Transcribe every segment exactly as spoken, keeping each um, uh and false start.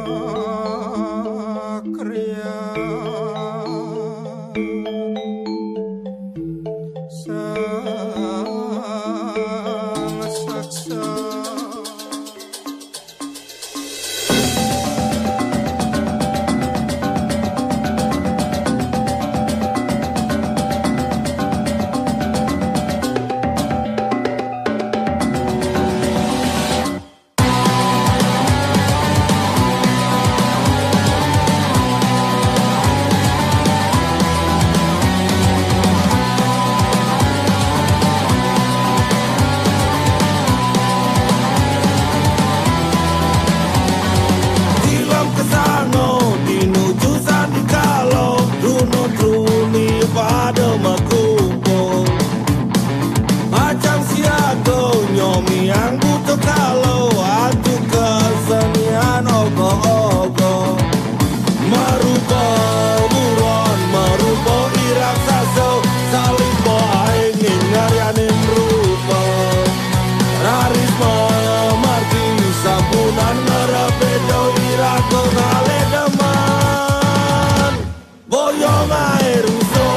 kriya sang saksa. Yang butuh kalau atu kesenian ogo-ogo merubah buron, merubah irak saso saling aing ngarianin rupa rarisma marti sampunan ngerabedo irak ngale deman boyong air uso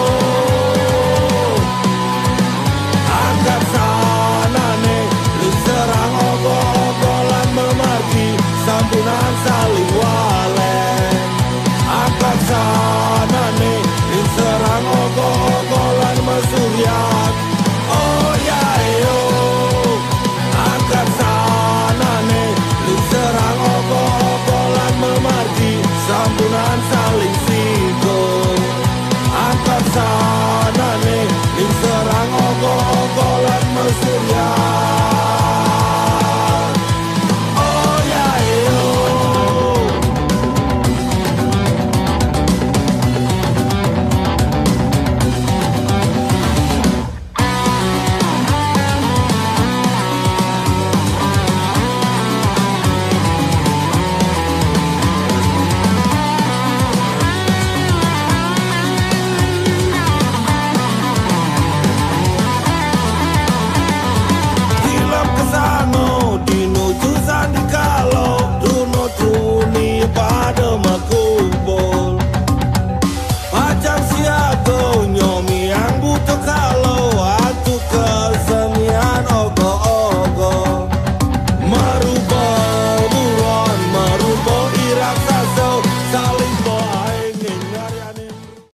angkat sanane serang ogo-ogolan memarki sampunan sa